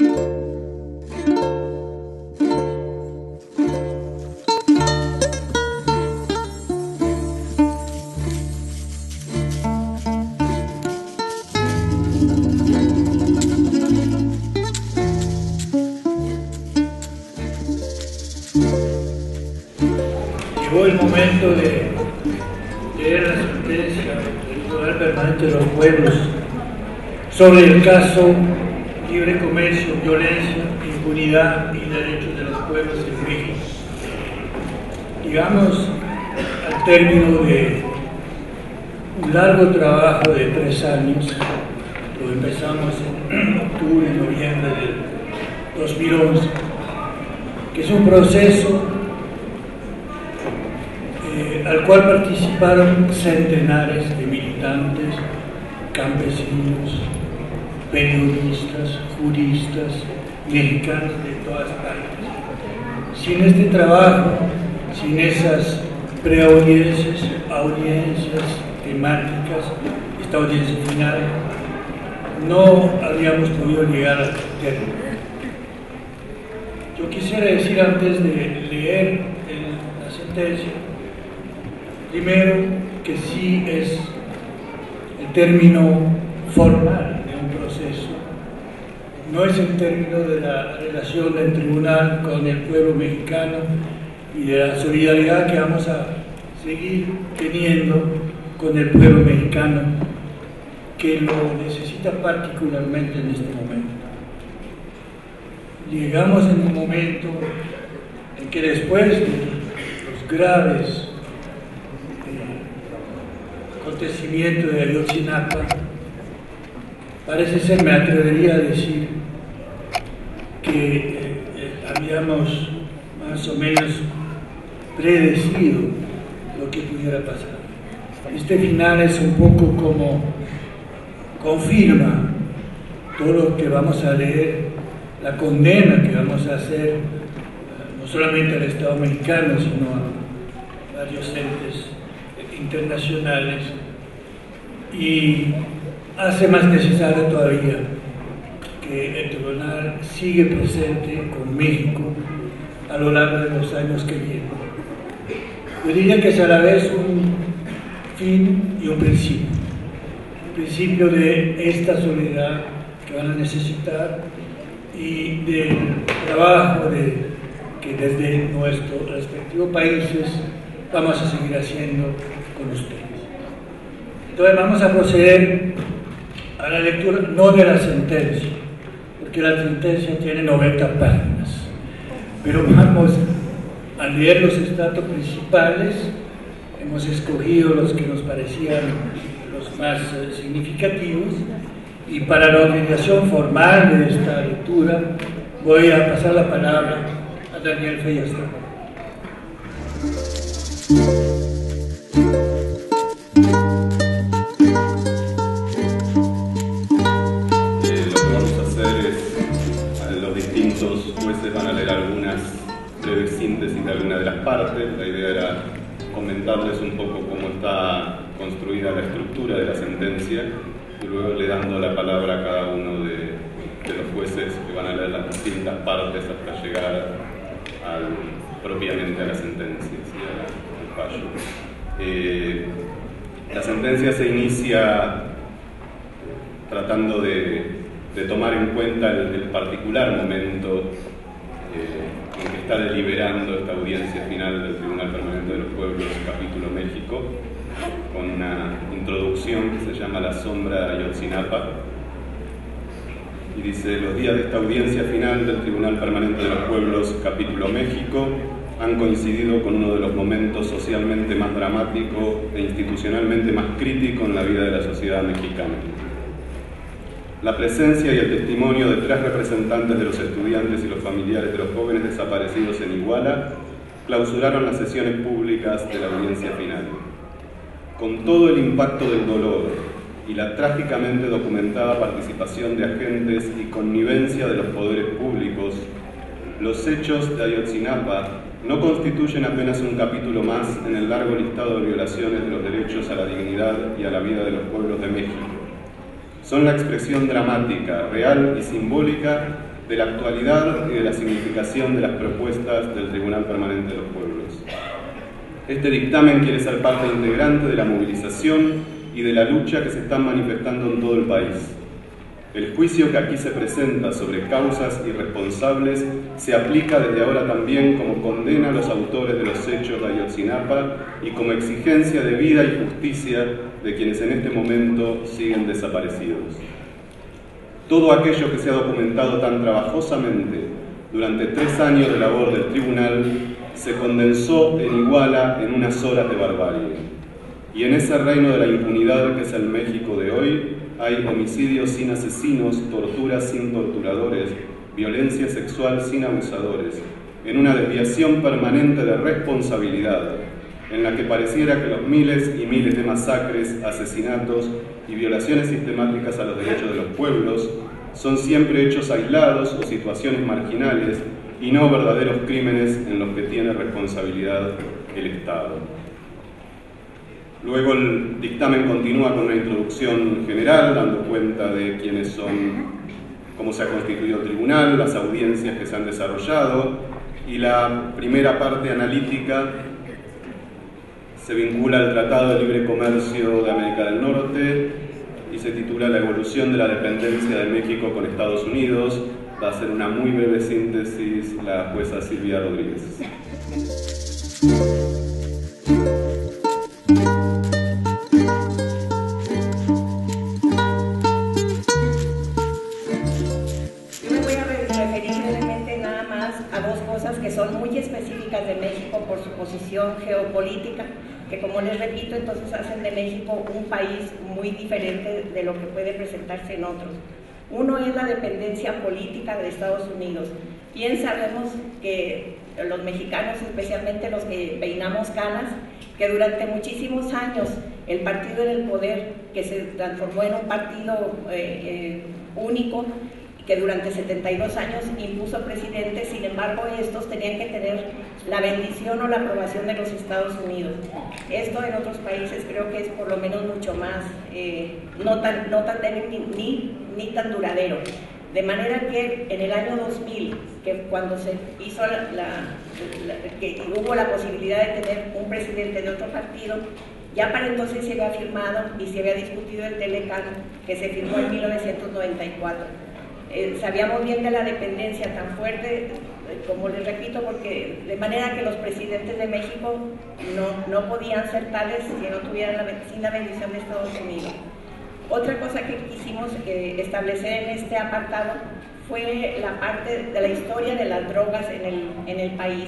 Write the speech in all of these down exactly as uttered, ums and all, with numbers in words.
Llegó el momento de leer la sentencia del Tribunal Permanente de los Pueblos sobre el caso libre comercio, violencia, impunidad y derechos de los pueblos en México. Llegamos al término de un largo trabajo de tres años. Lo empezamos en octubre y noviembre del dos mil once, que es un proceso eh, al cual participaron centenares de militantes, campesinos, periodistas, juristas, mexicanos de todas partes. Sin este trabajo, sin esas preaudiencias, audiencias temáticas, esta audiencia final, no habríamos podido llegar al término. Yo quisiera decir, antes de leer el, la sentencia, primero que sí es el término formal de un proceso, no es el término de la relación del tribunal con el pueblo mexicano y de la solidaridad que vamos a seguir teniendo con el pueblo mexicano, que lo necesita particularmente en este momento. Llegamos en un momento en que, después de los graves eh, acontecimientos de Ayotzinapa, parece ser, me atrevería a decir, que eh, eh, habíamos más o menos predecido lo que pudiera pasar. Este final es un poco como confirma todo lo que vamos a leer, la condena que vamos a hacer, no solamente al Estado mexicano, sino a varios entes internacionales, y hace más necesario todavía que el tribunal sigue presente con México a lo largo de los años que vienen. Yo diría que es a la vez un fin y un principio. El principio de esta solidaridad que van a necesitar y del trabajo de, que desde nuestros respectivos países vamos a seguir haciendo con ustedes. Entonces vamos a proceder a la lectura, no de la sentencia, porque la sentencia tiene noventa páginas, pero vamos a leer los estratos principales. Hemos escogido los que nos parecían los más eh, significativos, y para la organización formal de esta lectura voy a pasar la palabra a Daniel Feyerstein. Eh, lo que vamos a hacer es, los distintos jueces van a leer algunas breves síntesis de alguna de las partes. La idea era comentarles un poco cómo está construida la estructura de la sentencia y luego le dando la palabra a cada uno de, de los jueces que van a leer las distintas partes hasta llegar al, propiamente a la sentencia, ¿sí? al, al fallo. Eh, la sentencia se inicia tratando de, de tomar en cuenta el, el particular momento eh, en que está deliberando esta audiencia final del Tribunal Permanente de los Pueblos, capítulo México, con una introducción que se llama La sombra de Ayotzinapa, y dice: los días de esta audiencia final del Tribunal Permanente de los Pueblos, capítulo México, han coincidido con uno de los momentos socialmente más dramático e institucionalmente más crítico en la vida de la sociedad mexicana. La presencia y el testimonio de tres representantes de los estudiantes y los familiares de los jóvenes desaparecidos en Iguala clausuraron las sesiones públicas de la audiencia final. Con todo el impacto del dolor y la trágicamente documentada participación de agentes y connivencia de los poderes públicos, los hechos de Ayotzinapa no constituyen apenas un capítulo más en el largo listado de violaciones de los derechos a la dignidad y a la vida de los pueblos de México. Son la expresión dramática, real y simbólica de la actualidad y de la significación de las propuestas del Tribunal Permanente de los Pueblos. Este dictamen quiere ser parte integrante de la movilización y de la lucha que se están manifestando en todo el país. El juicio que aquí se presenta sobre causas y responsables se aplica desde ahora también como condena a los autores de los hechos de Ayotzinapa y como exigencia de vida y justicia de quienes en este momento siguen desaparecidos. Todo aquello que se ha documentado tan trabajosamente durante tres años de labor del tribunal se condensó en Iguala en unas horas de barbarie. Y en ese reino de la impunidad que es el México de hoy, hay homicidios sin asesinos, torturas sin torturadores, violencia sexual sin abusadores, en una desviación permanente de responsabilidad, en la que pareciera que los miles y miles de masacres, asesinatos y violaciones sistemáticas a los derechos de los pueblos son siempre hechos aislados o situaciones marginales y no verdaderos crímenes en los que tiene responsabilidad el Estado. Luego el dictamen continúa con una introducción general, dando cuenta de quiénes son, cómo se ha constituido el tribunal, las audiencias que se han desarrollado, y la primera parte analítica se vincula al Tratado de Libre Comercio de América del Norte y se titula La evolución de la dependencia de México con Estados Unidos. Va a ser una muy breve síntesis la jueza Silvia Rodríguez. Que son muy específicas de México por su posición geopolítica, que como les repito, entonces hacen de México un país muy diferente de lo que puede presentarse en otros. Uno es la dependencia política de Estados Unidos. Bien sabemos que los mexicanos, especialmente los que peinamos canas, que durante muchísimos años el partido en el poder, que se transformó en un partido eh, eh, único, que durante setenta y dos años impuso presidentes, sin embargo estos tenían que tener la bendición o la aprobación de los Estados Unidos. Esto en otros países creo que es por lo menos mucho más, eh, no tan, no tan débil ni, ni, ni tan duradero. De manera que en el año dos mil, que cuando se hizo la, la, la, que hubo la posibilidad de tener un presidente de otro partido, ya para entonces se había firmado y se había discutido el Telecán, que se firmó en mil novecientos noventa y cuatro. Eh, sabíamos bien de la dependencia tan fuerte, eh, como les repito, porque de manera que los presidentes de México no, no podían ser tales si no tuvieran la, sin la bendición de Estados Unidos. Otra cosa que quisimos eh, establecer en este apartado fue la parte de la historia de las drogas en el, en el país.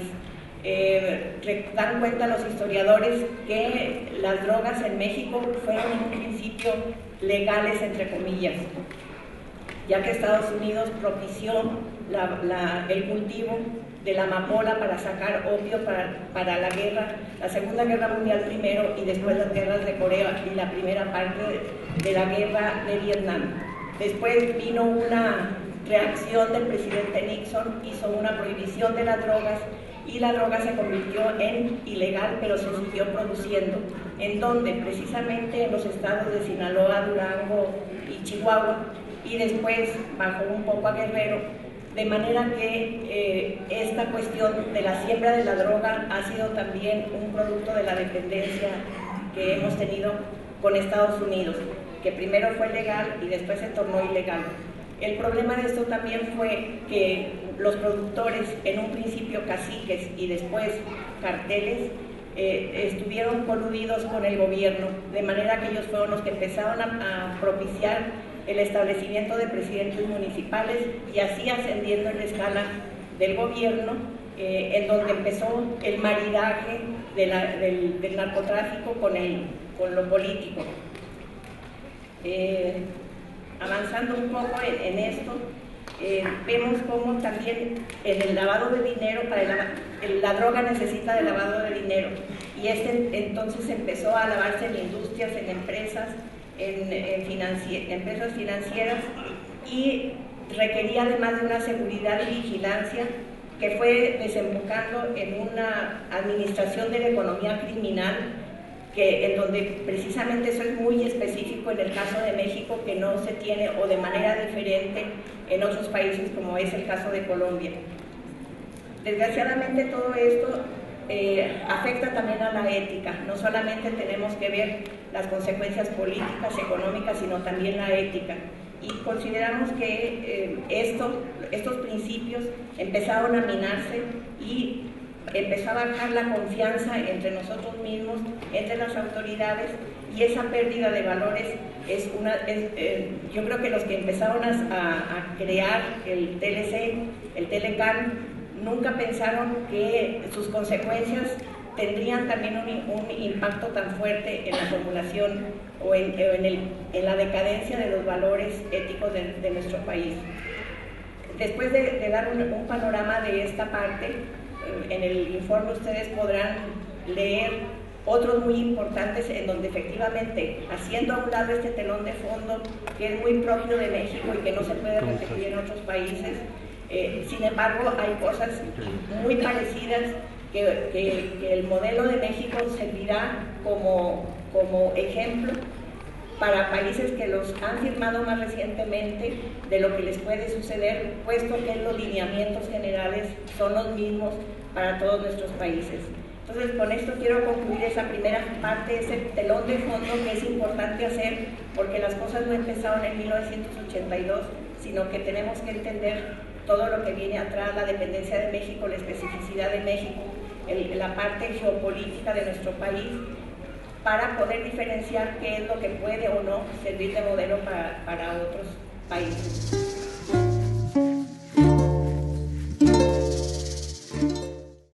Eh, dan cuenta los historiadores que las drogas en México fueron en un principio legales, entre comillas, ya que Estados Unidos propició la, la, el cultivo de la amapola para sacar opio para, para la guerra, la Segunda Guerra Mundial primero y después las guerras de Corea y la primera parte de, de la guerra de Vietnam. Después vino una reacción del presidente Nixon, hizo una prohibición de las drogas y la droga se convirtió en ilegal, pero se siguió produciendo. ¿En donde? Precisamente en los estados de Sinaloa, Durango y Chihuahua, y después bajó un poco a Guerrero, de manera que eh, esta cuestión de la siembra de la droga ha sido también un producto de la dependencia que hemos tenido con Estados Unidos, que primero fue legal y después se tornó ilegal. El problema de esto también fue que los productores, en un principio caciques y después carteles, eh, estuvieron coludidos con el gobierno, de manera que ellos fueron los que empezaron a, a propiciar el establecimiento de presidentes municipales y así ascendiendo en la escala del gobierno, eh, en donde empezó el maridaje de la, del, del narcotráfico con, el, con lo político. Eh, avanzando un poco en, en esto, eh, vemos cómo también en el lavado de dinero, para el, el, la droga necesita de lavado de dinero, y este entonces empezó a lavarse en industrias, en empresas, en, en financi empresas financieras, y requería además de una seguridad y vigilancia que fue desembocando en una administración de la economía criminal que en donde precisamente eso es muy específico en el caso de México, que no se tiene o de manera diferente en otros países, como es el caso de Colombia. Desgraciadamente todo esto eh, afecta también a la ética. No solamente tenemos que ver las consecuencias políticas, económicas, sino también la ética. Y consideramos que eh, esto, estos principios empezaron a minarse y empezó a bajar la confianza entre nosotros mismos, entre las autoridades, y esa pérdida de valores es una, es, eh, yo creo que los que empezaron a, a crear el T L C, el Telecán, nunca pensaron que sus consecuencias tendrían también un, un impacto tan fuerte en la formulación o en, en, el, en la decadencia de los valores éticos de, de nuestro país. Después de, de dar un, un panorama de esta parte, en el informe ustedes podrán leer otros muy importantes en donde efectivamente, haciendo a un lado este telón de fondo que es muy propio de México y que no se puede repetir en otros países, eh, sin embargo hay cosas muy parecidas que, que, que el modelo de México servirá como, como ejemplo para países que los han firmado más recientemente de lo que les puede suceder, puesto que los lineamientos generales son los mismos para todos nuestros países. Entonces, con esto quiero concluir esa primera parte, ese telón de fondo que es importante hacer, porque las cosas no empezaron en mil novecientos ochenta y dos, sino que tenemos que entender todo lo que viene atrás, la dependencia de México, la especificidad de México, el, la parte geopolítica de nuestro país, para poder diferenciar qué es lo que puede o no servir de modelo para, para otros países.